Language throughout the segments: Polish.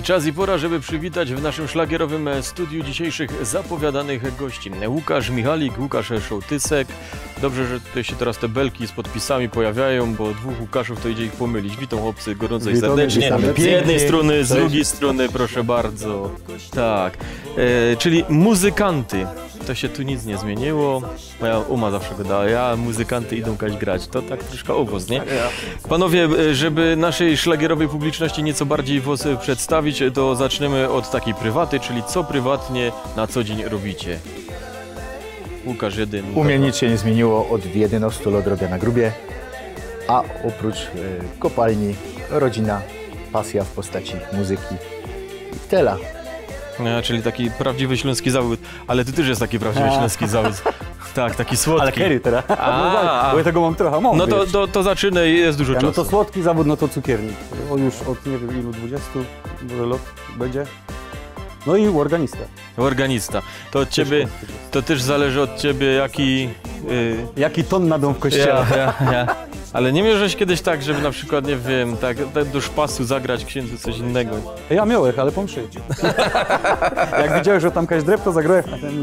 czas i pora, żeby przywitać w naszym szlagierowym studiu dzisiejszych zapowiadanych gości. Łukasz Michalik, Łukasz Szołtysek. Dobrze, że tutaj się teraz te belki z podpisami pojawiają, bo dwóch Łukaszów to idzie ich pomylić. Witam chłopcy gorąco i serdecznie. Z jednej strony, z drugiej strony, proszę bardzo. Tak, czyli muzykanty. To się tu nic nie zmieniło. Moja uma zawsze go dała, muzykanty idą kać grać. To tak troszkę obóz, nie? Panowie, żeby naszej szlagierowej publiczności nieco bardziej was przedstawić, to zaczniemy od takiej prywaty, czyli co prywatnie na co dzień robicie? Łukasz jedyny. U mnie nic się nie zmieniło, od 11 lat robię na grubie, a oprócz kopalni, rodzina, pasja w postaci muzyki i tela. Czyli taki prawdziwy śląski zawód, ale ty też jest taki prawdziwy śląski zawód. Tak, taki słodki. Ale kiedy teraz? Bo ja tego mam trochę mało. No to zaczynaj, jest dużo czasu. No to słodki zawód, no to cukiernik. On już od nie wiem ilu, 20 może lat będzie. No i organista. Organista. To od ciebie, to też zależy od ciebie jaki... Jaki ton nadą w kościele. Ja. Ale nie mierzyłeś kiedyś tak, żeby na przykład, nie wiem, tak do szpasu zagrać księdzu coś innego? Ja miałem, ale po mszy. Jak widziałem, że tam jakaś drep, to zagrałem.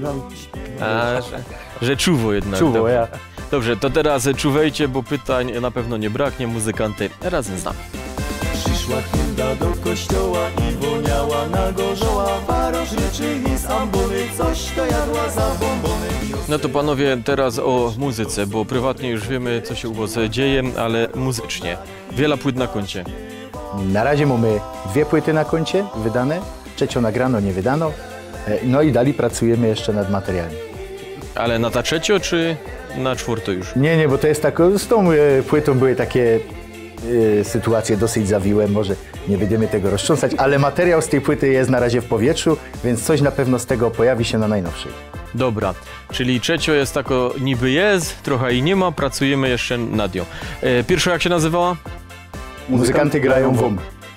Że czuwo jednak. Czuwo, ja. Dobrze, to teraz czuwejcie, bo pytań na pewno nie braknie. Muzykanty razem z nami. Przyszła Hilda do kościoła i woniała na gorzoła. Barosz ryczy i z ambony, coś to jadła za bombony. No to panowie, teraz o muzyce, bo prywatnie już wiemy, co się u was dzieje, ale muzycznie. Wiele płyt na koncie. Na razie mamy 2 płyty na koncie wydane, 3 nagrano, nie wydano. No i dalej pracujemy jeszcze nad materiałem. Ale na ta 3 czy na 4 już? Nie, bo to jest tak, z tą płytą były takie sytuacje dosyć zawiłe, może nie będziemy tego roztrząsać, ale materiał z tej płyty jest na razie w powietrzu, więc coś na pewno z tego pojawi się na najnowszej. Dobra, czyli 3 jest tako niby jest, trochę i nie ma, pracujemy jeszcze nad nią. Pierwsza jak się nazywała? Muzykanty grają WOM.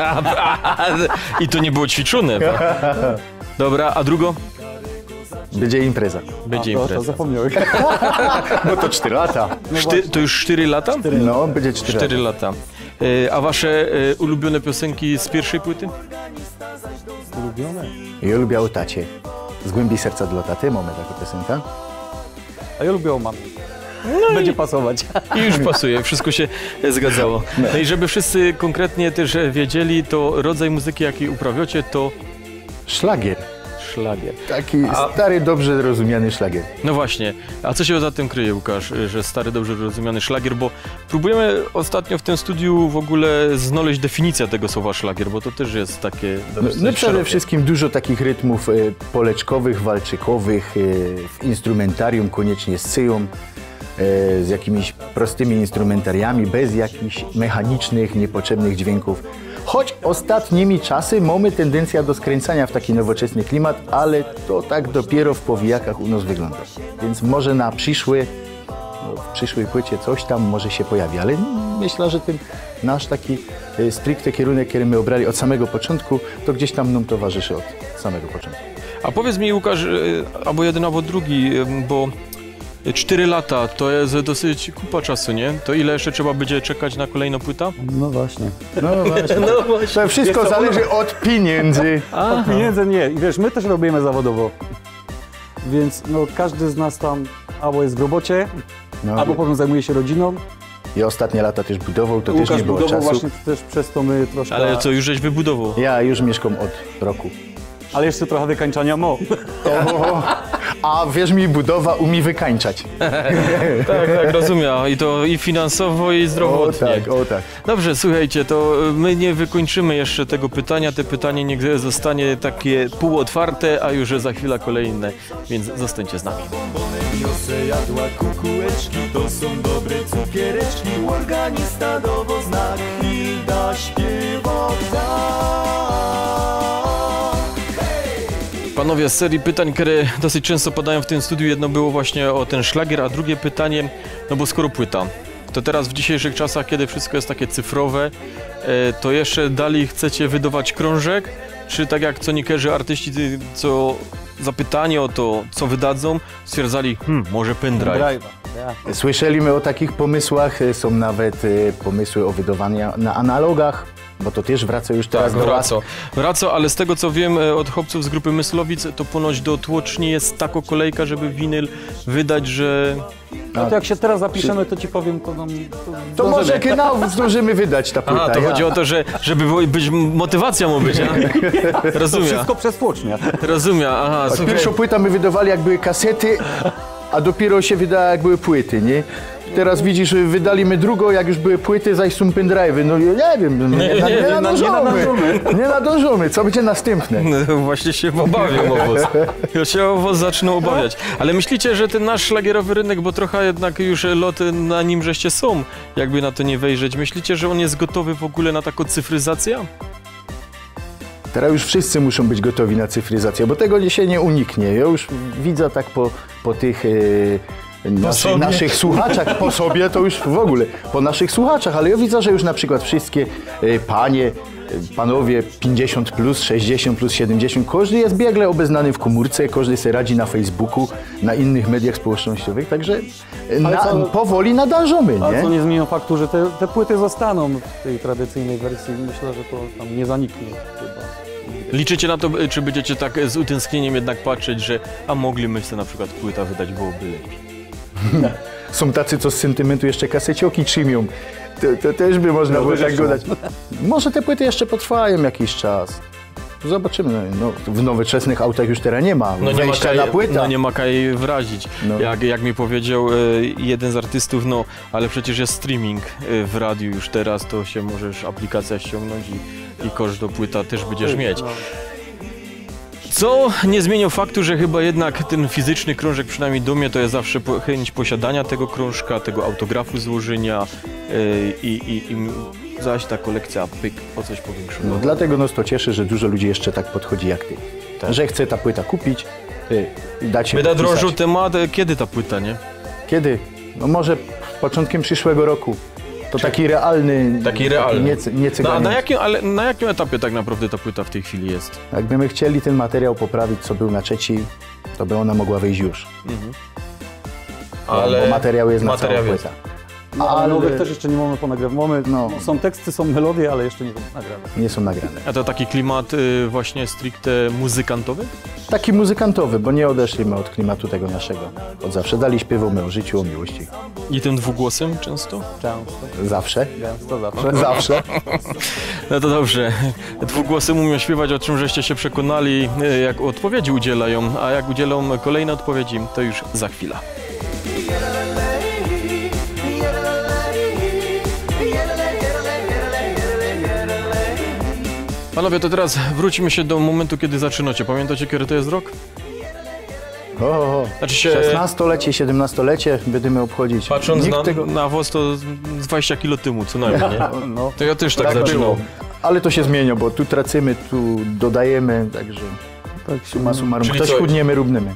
I to nie było ćwiczone. Dobra, a drugo? Będzie impreza. Będzie impreza. To zapomniałem. No to 4 lata. To już 4 lata? No, będzie 4 lata. A wasze ulubione piosenki z pierwszej płyty? Ulubione? Ja lubię o tacie. Z głębi serca dla taty mamy taką piosenkę. A ja lubię o mamie. Będzie pasować. I już pasuje, wszystko się zgadzało. No i żeby wszyscy konkretnie też wiedzieli, to rodzaj muzyki, jaki uprawiacie, to Szlagier. szlagier. Taki stary, dobrze rozumiany szlagier. No właśnie, a co się za tym kryje, Łukasz, że stary, dobrze rozumiany szlagier, bo próbujemy ostatnio w tym studiu w ogóle znaleźć definicję tego słowa szlagier, bo to też jest takie... No przede wszystkim dużo takich rytmów poleczkowych, walczykowych, w instrumentarium koniecznie z cyją, z jakimiś prostymi instrumentariami, bez jakichś mechanicznych, niepotrzebnych dźwięków. Choć ostatnimi czasy mamy tendencję do skręcania w taki nowoczesny klimat, ale to tak dopiero w powijakach u nas wygląda. Więc może na w przyszłej płycie coś tam może się pojawi, ale myślę, że ten nasz taki stricte kierunek, który my obrali od samego początku, to gdzieś tam nam towarzyszy od samego początku. A powiedz mi, Łukasz, albo jeden, albo drugi, bo 4 lata to jest dosyć kupa czasu, nie? To ile jeszcze trzeba będzie czekać na kolejną płytę? No właśnie. To wszystko zależy od pieniędzy. Od pieniędzy nie. I wiesz, my też robimy zawodowo. Więc no, każdy z nas tam albo jest w robocie, albo potem zajmuje się rodziną. I ostatnie lata też budował, to też nie było budował czasu. właśnie też przez to my troszkę... Ale co, już żeś wybudował? Ja już mieszkam od roku. Ale jeszcze trochę wykańczania A wierz mi, budowa umie wykańczać. Tak, rozumiem. I to i finansowo, i zdrowotnie. O tak. Dobrze, słuchajcie, to my nie wykończymy jeszcze tego pytania. Te pytanie niech zostanie takie półotwarte, a już za chwilę kolejne, więc zostańcie z nami. Jose jadła kukułeczki, to są dobre cukiereczki. Organista dowo znak, Hilda śpiewa Panowie, z serii pytań, które dosyć często padają w tym studiu, jedno było właśnie o ten szlagier, a drugie pytanie, no bo skoro płyta, to teraz w dzisiejszych czasach, kiedy wszystko jest takie cyfrowe, to jeszcze dalej chcecie wydawać krążek, czy tak jak conikerzy, artyści, co zapytanie o to, co wydadzą, stwierdzali, może pendrive. Słyszeliśmy o takich pomysłach, są nawet pomysły o wydawania na analogach, bo to też wraca już teraz Tak, do łask. wraca, ale z tego co wiem od chłopców z grupy Myslowic, to ponoć do tłoczni jest taka kolejka, żeby winyl wydać, że... No to jak się teraz zapiszemy, to ci powiem, to nam... To może kanał zdążymy wydać ta płyta. Aha, to chodzi o to, że żeby być motywacja ma być, a? To Rozumiem, wszystko przez tłocznię. rozumiem, aha, A słuchaj. pierwszą płytę my wydawali jak były kasety, a dopiero się wydała jak były płyty, nie? Teraz widzisz, wydaliśmy drugą, jak już były płyty, zaś są pendrive'y. No nie wiem, nie nadążymy. Co będzie następne? No, właśnie się obawiam o was. Ja się o was zacznę obawiać. Ale myślicie, że ten nasz szlagierowy rynek, bo trochę jednak już loty na nim żeście są, jakby na to nie wejrzeć, myślicie, że on jest gotowy w ogóle na taką cyfryzację? Teraz już wszyscy muszą być gotowi na cyfryzację, bo tego się nie uniknie. Ja już widzę tak po tych naszych słuchaczach, po sobie to już w ogóle, po naszych słuchaczach, ale ja widzę, że już na przykład wszystkie panowie 50 plus, 60 plus, 70, każdy jest biegle obeznany w komórce, każdy sobie radzi na Facebooku, na innych mediach społecznościowych, także powoli nadążamy, Ale co nie? nie zmienia faktu, że te płyty zostaną w tej tradycyjnej wersji. Myślę, że to tam nie zaniknie chyba. Liczycie na to, czy będziecie tak z utęsknieniem jednak patrzeć, że a mogliby sobie na przykład płyta wydać, byłoby lepiej? Są tacy, co z sentymentu jeszcze kasecioki trzymią. To też by można było tak dodać. Może te płyty jeszcze potrwają jakiś czas. Zobaczymy. No, w nowoczesnych autach już teraz nie ma wejścia na płytę. No nie ma kaj wrazić. No. Jak mi powiedział jeden z artystów, no ale przecież jest streaming w radiu już teraz, to się możesz aplikacja ściągnąć i każdą płytę też będziesz mieć. Co nie zmieniło faktu, że chyba jednak ten fizyczny krążek, przynajmniej do mnie, to jest zawsze chęć posiadania tego krążka, tego autografu złożenia i zaś ta kolekcja pyk o coś powiększona. No, dlatego nas to cieszy, że dużo ludzi jeszcze tak podchodzi jak ty. Tak. Że chce ta płyta kupić, dać się Wyda podpisać. drożdżą temat, kiedy ta płyta, nie? Kiedy? No może początkiem przyszłego roku. To taki realny. Taki realny. Nie cyganiec. Ale na jakim etapie tak naprawdę ta płyta w tej chwili jest? Jakbyśmy chcieli ten materiał poprawić, co był na trzeci, to by ona mogła wyjść już. Bo materiał jest na całą płytę. Ale nowych też jeszcze nie mamy ponagrywać. Są teksty, są melodie, ale jeszcze nie są nagrane. Nie są nagrane. A to taki klimat właśnie stricte muzykantowy? Taki muzykantowy, bo nie odeszliśmy od klimatu tego naszego. Od zawsze dali śpiewamy o życiu, o miłości. I tym dwugłosem często? Często. Zawsze. Gęsto zawsze. Zawsze. No to dobrze. Dwugłosem umią śpiewać, o czym żeście się przekonali, jak odpowiedzi udzielają, a jak udzielą kolejne odpowiedzi, to już za chwilę. Panowie, to teraz wrócimy się do momentu, kiedy zaczynacie. Pamiętacie, kiedy to jest rok? Znaczy się, 16-lecie, 17-lecie będziemy obchodzić. patrząc Nikt na was, to 20 kilo temu co najmniej, nie? No. To ja też tak Tak zaczynam. było. Ale to się zmienia, bo tu tracimy, tu dodajemy, także tak summa summarum. Czyli Ktoś co? chudniemy, róbniemy.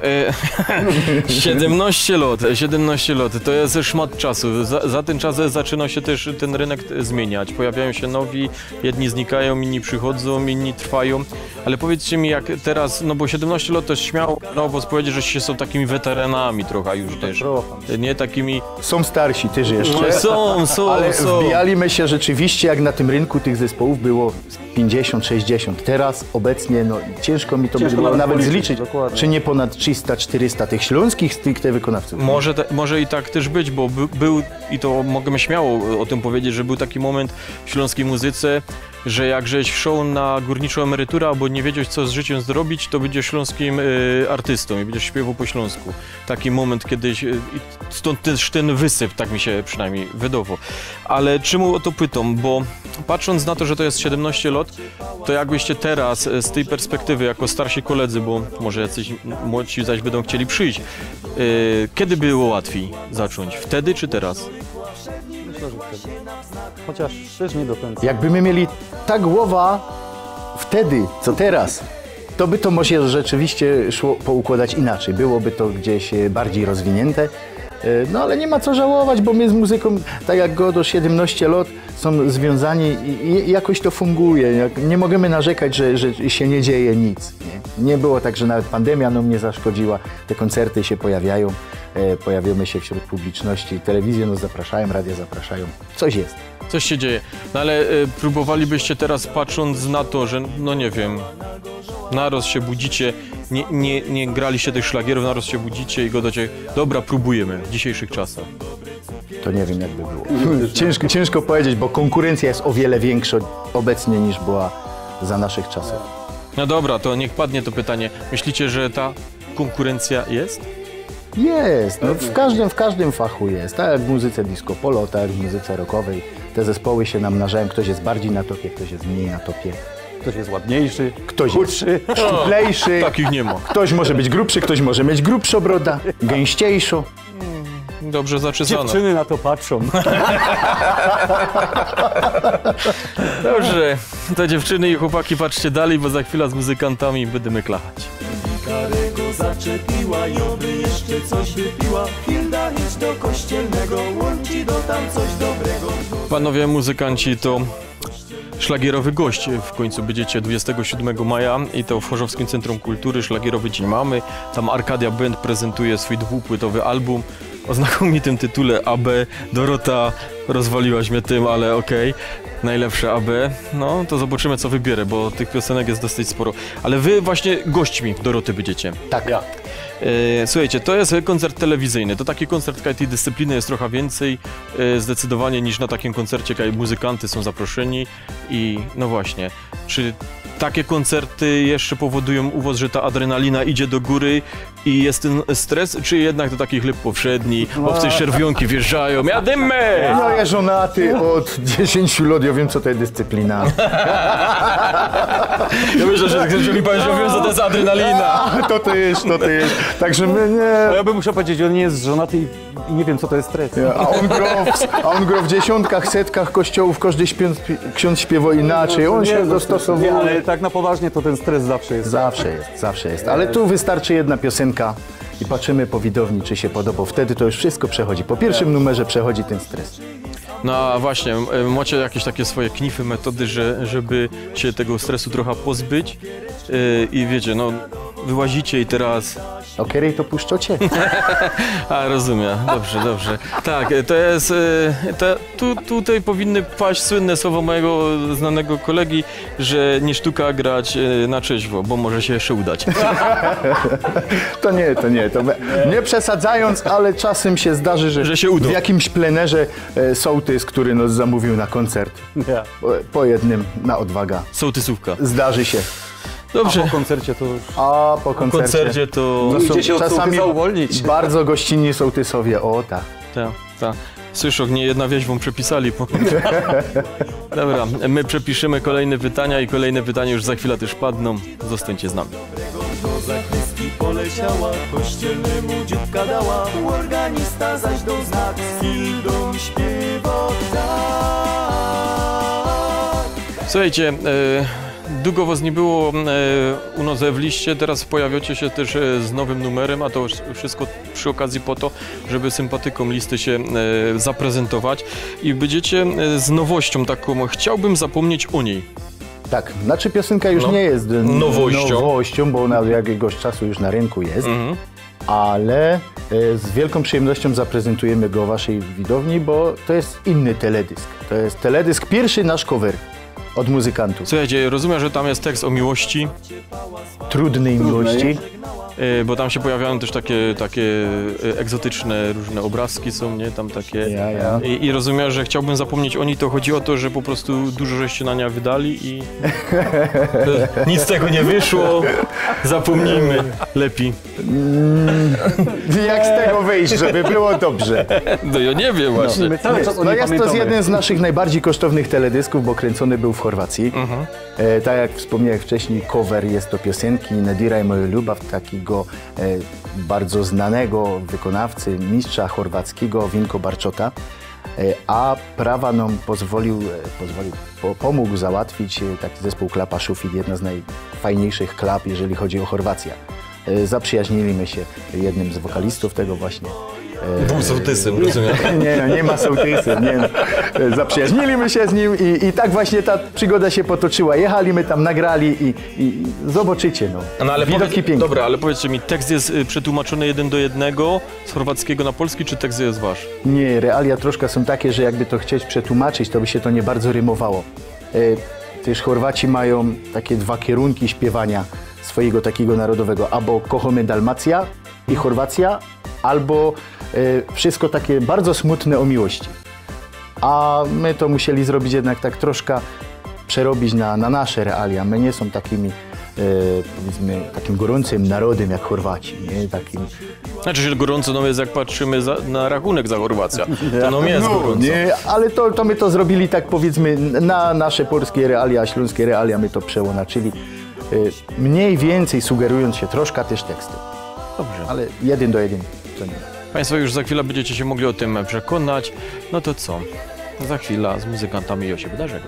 17 lat, to jest szmat czasu. Za ten czas zaczyna się też ten rynek zmieniać. Pojawiają się nowi, jedni znikają, inni przychodzą, inni trwają. Ale powiedzcie mi, jak teraz, no bo 17 lat to jest śmiało, no bo powiedzieć, że się są takimi weteranami trochę już też. Nie takimi... Są starsi też jeszcze. Ale są. wbijaliśmy się rzeczywiście, jak na tym rynku tych zespołów było 50, 60. Teraz obecnie, no ciężko mi to było nawet policzyć, zliczyć, dokładnie. czy nie ponad 300, 400 tych śląskich stricte wykonawców. Może i tak też być, bo był, i to możemy śmiało o tym powiedzieć, że był taki moment w śląskiej muzyce, że jak żeś wszedł na górniczą emeryturę albo nie wiedziałeś, co z życiem zrobić, to będziesz śląskim artystą i będziesz śpiewał po śląsku. Taki moment kiedyś, stąd też ten wysyp, tak mi się przynajmniej wydawało. Ale czemu o to pytam? Bo patrząc na to, że to jest 17 lat, to jakbyście teraz z tej perspektywy, jako starsi koledzy, bo może jacyś młodsi zaś będą chcieli przyjść, kiedy było łatwiej zacząć? Wtedy czy teraz? Myślę, że wtedy. Chociaż też nie do końca. Jakbyśmy mieli ta głowa wtedy, co teraz, to by to może rzeczywiście szło poukładać inaczej. Byłoby to gdzieś bardziej rozwinięte, No ale nie ma co żałować, bo my z muzyką, tak jak do 17 lat, są związani i jakoś to funguje. Nie możemy narzekać, że się nie dzieje nic. Nie było tak, że nawet pandemia nam nie zaszkodziła. Te koncerty się pojawiają, pojawiamy się wśród publiczności, telewizje nas zapraszają, radia zapraszają. Coś jest. Coś się dzieje. No ale próbowalibyście teraz, patrząc na to, że no nie wiem, naraz się budzicie, nie graliście tych szlagierów, naraz się budzicie i godacie, dobra, próbujemy w dzisiejszych czasach. To nie wiem, jakby było. Ciężko powiedzieć, bo konkurencja jest o wiele większa obecnie niż była za naszych czasów. No dobra, to niech padnie to pytanie. Myślicie, że ta konkurencja jest? Jest, no w każdym fachu jest. Tak jak w muzyce disco polo, tak jak w muzyce rockowej. Te zespoły się namnażają, ktoś jest bardziej na topie, ktoś jest mniej na topie. Ktoś jest ładniejszy, Ktoś jest szczuplejszy, Takich nie ma. ktoś może być grubszy, ktoś może mieć grubszą brodę, gęściejszą. Dobrze zaczesana. dziewczyny na to patrzą. Dobrze, to dziewczyny i chłopaki patrzcie dalej, bo za chwilę z muzykantami będziemy klachać. Karego zaczepiła i oby jeszcze coś wypiła. Hilda, idź do kościelnego, łąci do tam coś dobrego. Panowie muzykanci, to szlagierowy gość w końcu będziecie 27 maja i to w Chorzowskim Centrum Kultury, Szlagierowy Dzień Mamy. Tam Arkadia Band prezentuje swój dwupłytowy album o znakomitym tytule AB. Dorota, rozwaliłaś mnie tym, ale okej. Najlepsze AB. No to zobaczymy, co wybierę, bo tych piosenek jest dosyć sporo. Ale wy właśnie gośćmi Doroty będziecie. Tak. Słuchajcie, to jest koncert telewizyjny. To taki koncert, kaj tej dyscypliny jest trochę więcej zdecydowanie niż na takim koncercie, kaj muzykanty są zaproszeni i no właśnie, czy takie koncerty jeszcze powodują u was, że ta adrenalina idzie do góry i jest ten stres, czy jednak to taki chleb powszedni, obce szerwionki wjeżdżają, jadymy! No ja żonaty od 10 lat, ja wiem co to jest dyscyplina. Ja myślę, że mi pan mówią, że to jest adrenalina. To jest. Także my nie... Ja bym musiał powiedzieć, że on nie jest żonaty i nie wiem, co to jest stres. A on grał w dziesiątkach, setkach kościołów, każdy ksiądz śpiewał inaczej, on się dostosował. Nie, ale tak na poważnie to ten stres zawsze jest. Zawsze jest. Ale tu wystarczy jedna piosenka i patrzymy po widowni, czy się podoba. Wtedy to już wszystko przechodzi. Po pierwszym numerze przechodzi ten stres. No a właśnie, macie jakieś takie swoje knify, metody, żeby się tego stresu trochę pozbyć i wiecie, no wyłazicie i teraz... Okej, to puszczocie. A, rozumiem, dobrze. Tak, to jest, tutaj powinny paść słynne słowa mojego znanego kolegi, że nie sztuka grać na trzeźwo, bo może się jeszcze udać. To nie przesadzając, ale czasem się zdarzy, że się uda. W jakimś plenerze sołtys, który nas zamówił na koncert, Ja. po jednym na odwaga. Sołtysówka. Zdarzy się. Dobrze. Po koncercie to już... A po W koncercie to... No, Idzie się od czasami sołtysa uwolnić. bardzo gościnni sołtysowie, o tak. Tak. Słyszą, nie jedna wieś wam przepisali. Dobra, my przepiszemy kolejne pytania i kolejne pytania już za chwilę też padną. Zostańcie z nami. Do zakrystii poleciała, kościelnemu dzióbka dała. Organista zaś do znak z Hildą śpiewał tak. Słuchajcie, długo was nie było u nas w liście, teraz pojawiacie się też z nowym numerem, a to wszystko przy okazji po to, żeby sympatykom listy się zaprezentować i będziecie z nowością taką, chciałbym zapomnieć o niej. Tak, znaczy piosenka już nie jest nowością, bo ona od jakiegoś czasu już na rynku jest, ale z wielką przyjemnością zaprezentujemy go waszej widowni, bo to jest inny teledysk. To jest teledysk, pierwszy nasz cover od muzykantów. Słuchajcie, rozumiem, że tam jest tekst o miłości, Trudnej miłości. bo tam się pojawiają też takie egzotyczne różne obrazki są, nie? Tam takie... Ja. I rozumiem, że chciałbym zapomnieć o niej, to chodzi o to, że po prostu dużo żeście na nią wydali i nic z tego nie wyszło, zapomnijmy lepiej. Jak z tego wyjść, żeby było dobrze? No ja nie wiem właśnie. My cały czas o No niej jest to pamiętamy. jeden z naszych najbardziej kosztownych teledysków, bo kręcony był w Chorwacji. Tak jak wspomniałem wcześniej, cover jest to piosenki Nadira i moja Lubaw, takiego bardzo znanego wykonawcy, mistrza chorwackiego Vinko Barczota. A prawa nam pomógł załatwić taki zespół Klapa Szufit, jedna z najfajniejszych klap, jeżeli chodzi o Chorwację. Zaprzyjaźniliśmy się jednym z wokalistów tego właśnie Był sołtysem, rozumiem. Nie ma sołtysem, nie. Zaprzyjaźniliśmy się z nim i tak właśnie ta przygoda się potoczyła. Jechaliśmy tam, nagrali i zobaczycie, no. No ale Widoki piękne. dobra, ale powiedzcie mi, tekst jest przetłumaczony 1:1 z chorwackiego na polski, czy tekst jest wasz? Nie, realia troszkę są takie, że jakby to chcieć przetłumaczyć, to by się to nie bardzo rymowało. Też Chorwaci mają takie dwa kierunki śpiewania swojego takiego narodowego. Albo kochamy Dalmacja i Chorwacja, albo wszystko takie bardzo smutne o miłości. A my to musieli zrobić jednak tak troszkę przerobić na nasze realia. My nie są takimi, powiedzmy, takim gorącym narodem jak Chorwaci, nie? Takim... Znaczy się gorąco, no jest jak patrzymy na rachunek za Chorwacja, to no jest gorąco. Nie, ale to my to zrobili tak, powiedzmy, na nasze polskie realia, śląskie realia my to przełonaczyli. Mniej więcej sugerując się troszkę też teksty. Dobrze. Ale 1:1 to nie. Państwo już za chwilę będziecie się mogli o tym przekonać. No to co? Za chwilę z muzykantami ja się wydarzę.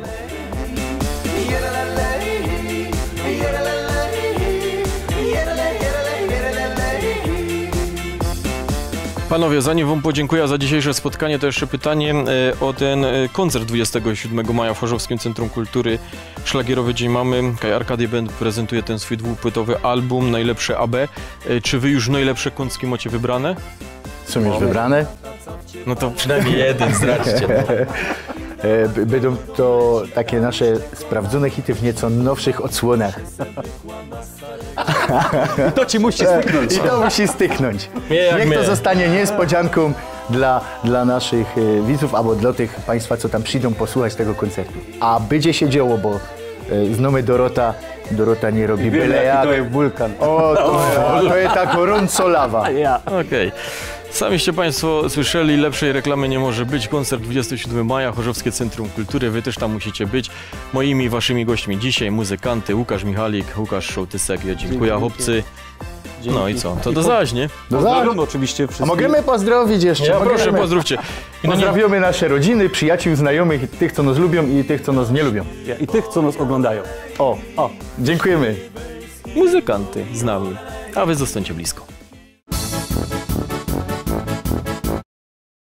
Panowie, zanim wam podziękuję za dzisiejsze spotkanie, to jeszcze pytanie o ten koncert 27 maja w Chorzowskim Centrum Kultury. Szlagierowy Dzień Mamy. Arcadia Band prezentuje ten swój dwupłytowy album, najlepsze AB. Czy wy już najlepsze kącki macie wybrane? Są już wybrane? No to przynajmniej jeden, zdradźcie. Będą to takie nasze sprawdzone hity w nieco nowszych odsłonach. To ci musi styknąć. I to musi styknąć. Niech to zostanie niespodzianką dla naszych widzów, albo dla tych państwa, co tam przyjdą posłuchać tego koncertu. A będzie się działo, bo znamy Dorota nie robi byle jak. To jest wulkan. To jest ta gorąco lawa. Okej. Samiście Państwo słyszeli, lepszej reklamy nie może być. Koncert 27 maja, Chorzowskie Centrum Kultury. Wy też tam musicie być. Moimi, waszymi gośćmi dzisiaj muzykanty Łukasz Michalik, Łukasz Szołtysek. Ja dziękuję, chłopcy. No i co? To do zaś, nie? Pozdrawiam oczywiście wszystkich. A możemy pozdrowić jeszcze? Ja proszę, pozdrówcie. Pozdrawiamy nasze rodziny, przyjaciół, znajomych, tych, co nas lubią i tych, co nas nie lubią. I tych, co nas oglądają. Dziękujemy. Muzykanty z nami, a wy zostańcie blisko.